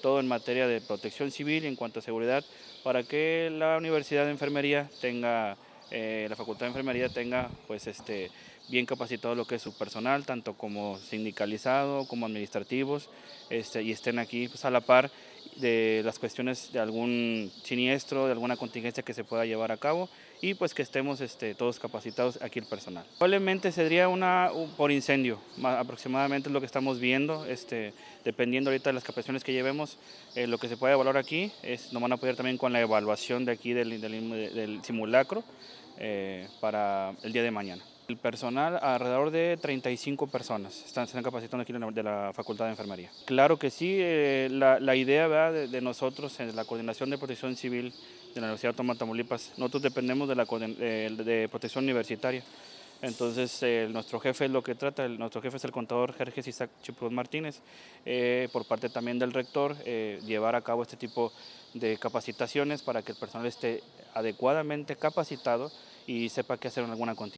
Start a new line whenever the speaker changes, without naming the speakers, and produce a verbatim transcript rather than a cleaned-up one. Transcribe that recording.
todo en materia de protección civil y en cuanto a seguridad, para que la Universidad de Enfermería tenga, eh, la Facultad de Enfermería tenga pues este, bien capacitado lo que es su personal, tanto como sindicalizado como administrativos, este, y estén aquí pues, a la par de las cuestiones de algún siniestro, de alguna contingencia que se pueda llevar a cabo y pues que estemos este, todos capacitados aquí el personal. Probablemente sería una por incendio, aproximadamente es lo que estamos viendo, este, dependiendo ahorita de las capacitaciones que llevemos, eh, lo que se puede evaluar aquí es, nos van a apoyar también con la evaluación de aquí del, del, del simulacro eh, para el día de mañana. El personal, alrededor de treinta y cinco personas están, se están capacitando aquí de la Facultad de Enfermería. Claro que sí, eh, la, la idea de, de nosotros en la Coordinación de Protección Civil de la Universidad Autónoma de Tamaulipas, nosotros dependemos de la de, de protección universitaria. Entonces, eh, nuestro jefe es lo que trata, el, nuestro jefe es el contador Jerjes Isaac Chiprus Martínez, eh, por parte también del rector, eh, llevar a cabo este tipo de capacitaciones para que el personal esté adecuadamente capacitado y sepa qué hacer en alguna contingencia.